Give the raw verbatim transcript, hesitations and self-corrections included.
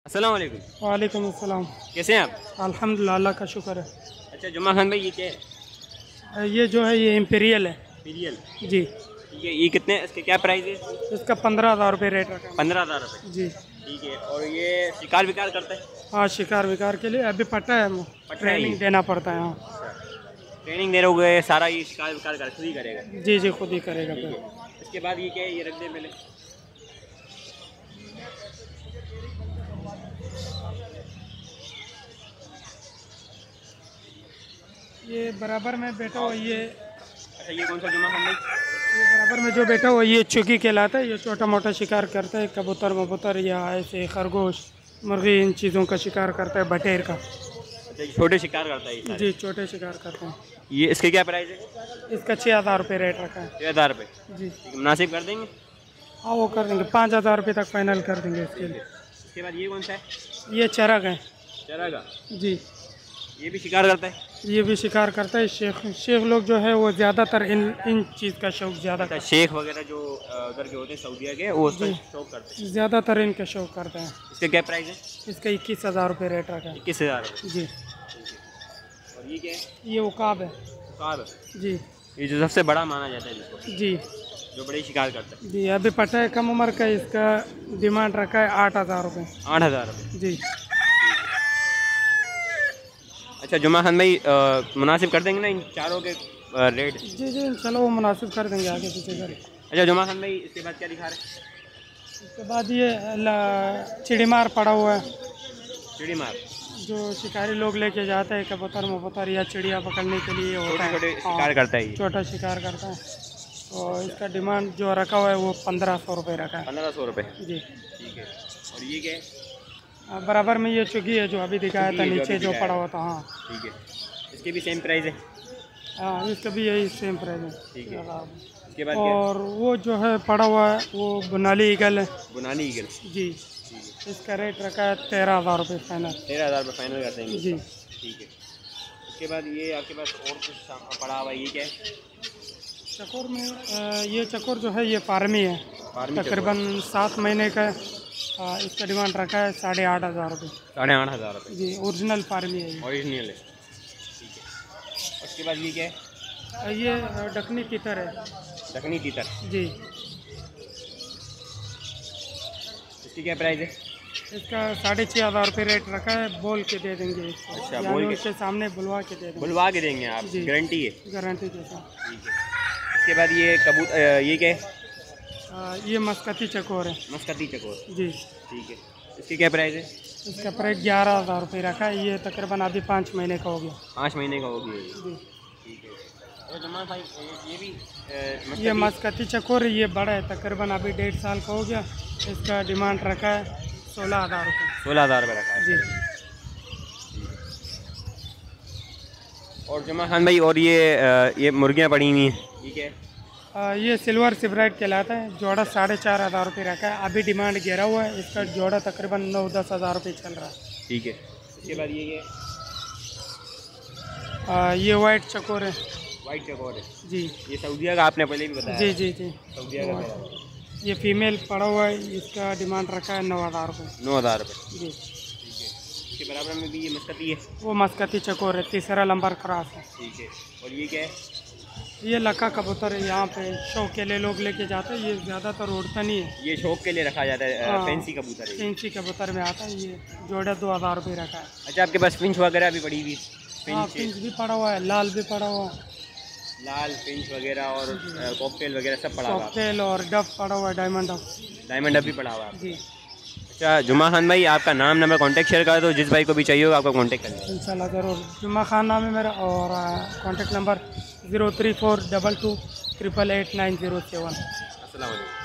अस्सलाम वालेकुम। वालेकुम अस्सलाम। कैसे हैं आप? अल्हम्दुलिल्लाह, अल्लाह का शुक्र है। अच्छा जुम्मा खान भाई, ये क्या है? ये जो है ये इम्पीरियल है। पीरियल। जी, ठीक है, ये कितने, इसके क्या प्राइस है? इसका पंद्रह हज़ार रुपये रेट रखा है। पंद्रह हज़ार रुपये। जी ठीक है, और ये शिकार विकार करता है? हाँ, शिकार विकार के लिए अभी पट्टा है, पट्टा है ट्रेनिंग ये? देना पड़ता है। हाँ ट्रेनिंग दे रहे हो, सारा ये शिकार विकार कर खुद ही करेगा? जी जी, खुद ही करेगा ठीक फिर। है, इसके बाद ये क्या है, ये रख दे पहले। ये बराबर में बैठा हुआ ये अच्छा, ये कौन सा जुम्मा खान भाई? ये बराबर में जो बैठा हुआ ये चुकी कहलाता है। ये छोटा मोटा शिकार करता है, कबूतर मबूतर या ऐसे खरगोश मुर्गी, इन चीज़ों का शिकार करता है, बटेर का। अच्छा, ये छोटे शिकार करता है ये सारे? जी, छोटे शिकार करते हैं। ये इसके क्या प्राइस है? इसका छः हज़ार रुपये रेट रखा है। छः हज़ार रुपये। जी मुनासिब कर देंगे? हाँ, वो कर देंगे, पाँच हज़ार रुपये तक फाइनल कर देंगे इसके लिए। इसके बाद ये कौन सा है? ये चरक है। चरागा। जी, ये भी शिकार करता है? ये भी शिकार करता है। शेख शेख लोग जो है वो ज़्यादातर इन इन चीज़ का शौक ज़्यादा अच्छा, शेख वगैरह जो अ, उधर के होते हैं सऊदीया के, वो उसका जी। शौक करते हैं। ज़्यादातर इनका शौक करते हैं। इसका क्या प्राइस है? इसका इक्कीस हज़ार रुपये रेट रखा है। इक्कीस हज़ार रुपये। जी, और ये क्या है? ये उकाब है। कार। जी ये जो सबसे बड़ा माना जाता है जिसको, जी जो बड़े शिकार करता है। जी, अभी पट्टा है, कम उम्र का। इसका डिमांड रखा है आठ हज़ार रुपये। आठ हज़ार रुपये। जी अच्छा जुम्मा खान भाई, अ, मुनासिब कर देंगे ना इन चारों के अ, रेट? जी जी, चलो वो मुनासिब कर देंगे आगे पीछे कर। अच्छा जुम्मा खान भाई, इसके बाद क्या दिखा रहे हैं? उसके बाद ये ल- चिड़ीमार पड़ा हुआ है, चिड़ी मार। जो शिकारी लोग लेके जाते हैं, कबूतर मबूतर या चिड़िया पकड़ने के लिए होता छोटे है। छोटे हाँ, शिकार करता है ये? छोटा शिकार करता है। और इसका डिमांड जो रखा हुआ है वो पंद्रह सौ रुपये रखा है। पंद्रह सौ रुपये। जी, ठीक है, और ये क्या है? हाँ, बराबर में ये चुकी है जो अभी दिखाया था, चुकी है जो नीचे अभी जो दिखाया पड़ा है। हुआ था। हाँ ठीक है, इसके भी सेम प्राइस है? हाँ, इसका भी यही सेम प्राइस है। ठीक है, इसके बाद क्या? और वो जो है पड़ा हुआ है वो बुनाली ईगल है। बुनानी ईगल। जी, ठीक है, इसका रेट रखा है तेरह हज़ार रुपये फाइनल। तेरह हज़ार रुपये फाइनल कर देंगे। जी, ठीक है, उसके बाद ये आपके पास और कुछ साम- पड़ा हुआ है, ये क्या है? चकोर में अ, ये चकोर जो है ये फार्मी है, फार्मी तकरीबन सात महीने का। अ, इसका डिमांड रखा है साढ़े आठ हज़ार रुपये। साढ़े आठ हज़ार रुपये। जी, ओरिजिनल फार्मी है ये। ओरिजिनल है। ठीक है, उसके बाद ये क्या है? अ, ये अ, डकनी तितर है। दखनी तीतर। जी, इसकी क्या प्राइस है? इसका साढ़े छः हज़ार रुपये रेट रखा है। बोल के दे देंगे इसको, अच्छा, यानी बोल के? उसके सामने बुलवा के दे देंगे, बुलवा के देंगे आप? जी। गारंटी है? गारंटी के साथ। ठीक है, इसके बाद ये कबूत अ, ये क्या है? अ, ये मस्कती चकोर है। मस्कती चकोर। जी, ठीक है, इसकी क्या प्राइस है? इसका प्राइस ग्यारह हज़ार रुपये रखा है। ये तकरीबन अभी पाँच महीने का हो गया। पाँच महीने का होगी ये। जी, ठीक है, और जमा भाई ये भी अ, ये मस्कती- मस्कती चकोर है, ये बड़ा है, तकरीबन अभी डेढ़ साल का हो गया। इसका डिमांड रखा है सोलह हज़ार रुपये। सोलह हज़ार रुपये रखा है। जी, और जमा खान भाई, और ये अ, ये मुर्गियाँ पड़ी हुई हैं, ये क्या है? आ, ये सिल्वर सिब्राइट कहलाता है। जोड़ा साढ़े चार हज़ार रुपये रखा है, अभी डिमांड गिरा हुआ है। इसका जोड़ा तकरीबन नौ दस हज़ार रुपये चल रहा है। ठीक है, इसके बाद ये ये आ, ये वाइट चकोर है। वाइट चकोर है। जी ये सऊदीया का आपने पहले भी बताया? जी जी जी, सऊदीया का है। ये फीमेल पड़ा हुआ है। इसका डिमांड रखा है नौ हज़ार रुपये। नौ हज़ार रुपये। जी, ठीक है, इसके बराबर में भी ये मस्कती है? वो मस्कती चकोर है, तीसरा नंबर क्रॉस है। ठीक है, और ये क्या है? ये लक्का कबूतर है, यहाँ पे शौक के लिए लोग लेके जाते हैं। ये ज़्यादातर उड़ता नहीं है, ये शौक के लिए रखा जाता है, हाँ। फैंसी कबूतर है ये। फैंसी कबूतर में आता है। ये जोड़ा दो हज़ार रुपये रखा है। अच्छा, आपके पास फिंच वगैरह भी पड़ी हुई? हाँ, फिंच, पिंच भी पड़ा हुआ है, लाल भी पड़ा हुआ है, लाल फिंच वगैरह और कॉकटेल वगैरह सब पड़ा हुआ है? कॉकटेल और डफ पड़ा हुआ है, डायमंड डफ। डायमंड अब भी पड़ा हुआ है? जी, अच्छा जुमा खान भाई, आपका नाम नंबर कॉन्टैक्ट शेयर कर दो, जिस भाई को भी चाहिए होगा आपको कॉन्टैक्ट कर लें। इंशाल्लाह ज़रूर। जुम्मा खान नाम है मेरा, और contact number zero three four double two triple eight nine zero seven. अस्सलाम वालेकुम।